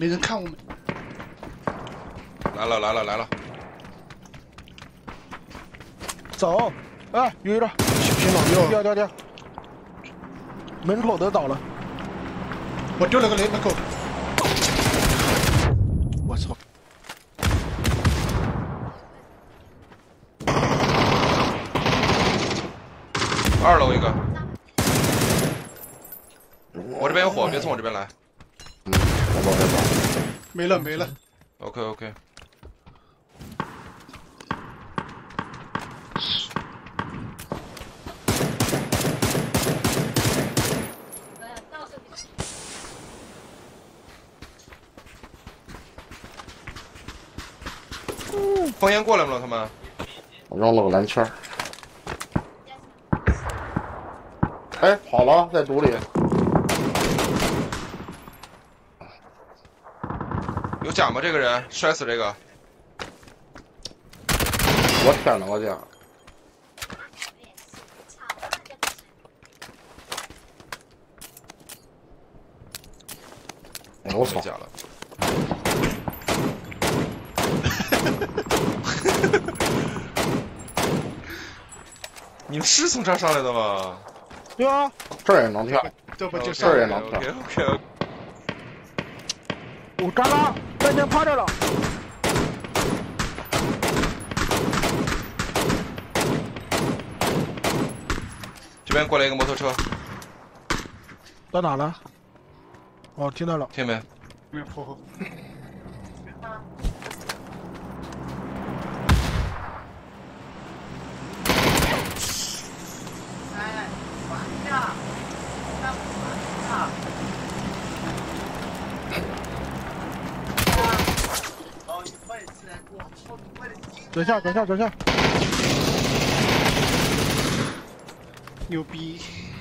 没人看我们。 来了来了来了！ 走，哎，有一个， 平老六， 掉，门口都倒了。 我丢了个雷门口。我操！ 二楼一个，我这边有火，别从我这边来。 没了。 OK。烽烟过来了，他们。 我扔了个蓝圈。哎，跑了，在堵里。 有甲吗？这个人摔死这个。 我天哪，我天！哎，我操！ 假了。你们是从这儿上来的吗？ 对啊， 这儿也能跳， 这不就是这儿也能跳。 OK。 我扎拉，半天趴着了。 这边过来一个摩托车， 到哪了？哦，听到了。 听没？ 没有破后。 等下， 牛逼！